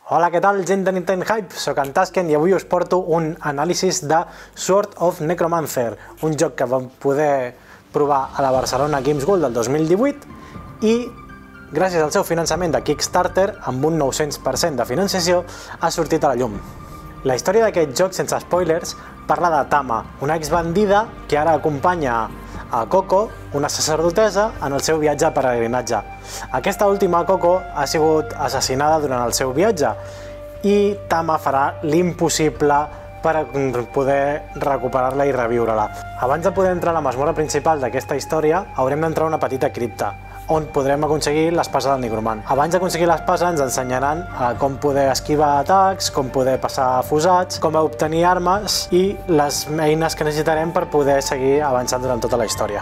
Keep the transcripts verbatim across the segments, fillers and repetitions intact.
Hola, què tal, gent de Nintendo Hype? Soc en Tasken i avui us porto un anàlisi de Sword of Necromancer, un joc que vam poder provar a la Barcelona Games World del dos mil divuit i, gràcies al seu finançament de Kickstarter, amb un nou-cents per cent de financiació, ha sortit a la llum. La història d'aquest joc, sense spoilers, parla de Tama, una exbandida que ara acompanya a Coco, una sacerdotessa, en el seu viatge a peregrinatge. Aquesta última, Coco, ha sigut assassinada durant el seu viatge i Tama farà l'impossible per poder recuperar-la i reviure-la. Abans de poder entrar a la masmorra principal d'aquesta història, haurem d'entrar a una petita cripta, on podrem aconseguir l'espasa del Nigromant. Abans d'aconseguir l'espasa ens ensenyaran com poder esquivar atacs, com poder passar fusats, com obtenir armes i les eines que necessitarem per poder seguir avançant durant tota la història.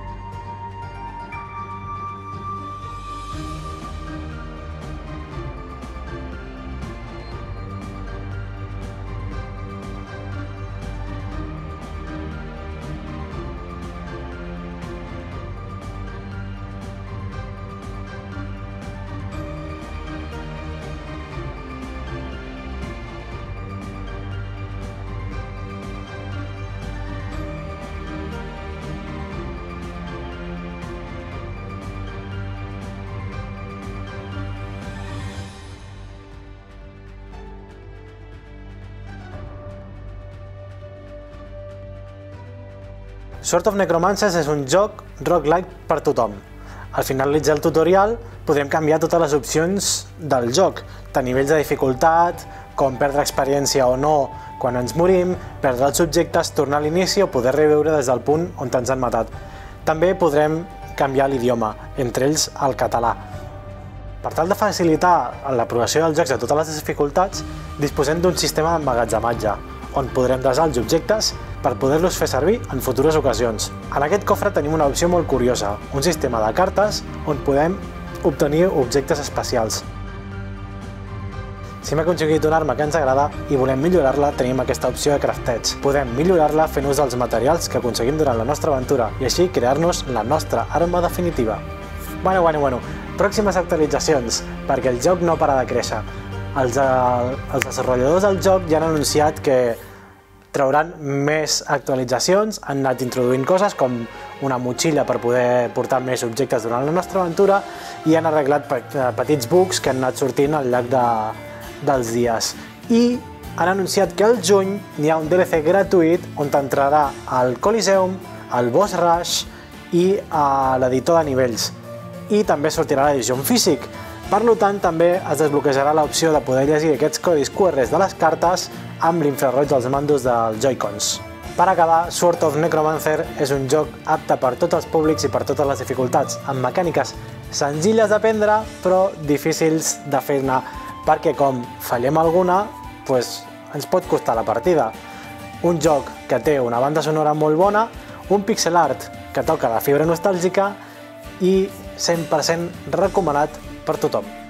Sword of Necromancer és un joc roguelike per tothom. Al finalitzar el tutorial podrem canviar totes les opcions del joc, tant nivells de dificultat, com perdre experiència o no quan ens morim, perdre els objectes, tornar a l'inici o poder reviure des del punt on ens han matat. També podrem canviar l'idioma, entre ells el català. Per tal de facilitar l'aprovació dels jocs a totes les dificultats, disposem d'un sistema d'emmagatzematge, on podrem desar els objectes per poder-los fer servir en futures ocasions. En aquest cofre tenim una opció molt curiosa, un sistema de cartes on podem obtenir objectes especials. Si hem aconseguit una arma que ens agrada i volem millorar-la, tenim aquesta opció de crafteig. Podem millorar-la fent ús dels materials que aconseguim durant la nostra aventura i així crear-nos la nostra arma definitiva. Bueno, bueno, bueno, pròximes actualitzacions, perquè el joc no para de créixer. Els, els desenvolupadors del joc ja han anunciat que trauran més actualitzacions, han anat introduint coses com una motxilla per poder portar més objectes durant la nostra aventura i han arreglat petits bugs que han anat sortint al llarg de, dels dies. I han anunciat que al juny hi ha un D L C gratuït on t'entrarà al Coliseum, al Boss Rush i a l'editor de nivells. I també sortirà l'edició en físic. Per tant, també es desbloquejarà l'opció de poder llegir aquests codis Q R de les cartes amb l'infraroig dels mandos dels Joy-Cons. Per acabar, Sword of Necromancer és un joc apte per tots els públics i per totes les dificultats, amb mecàniques senzilles d'aprendre però difícils de fer-ne, perquè com fallem alguna, doncs ens pot costar la partida. Un joc que té una banda sonora molt bona, un pixel art que toca la fibra nostàlgica i cent per cent recomanat per tothom.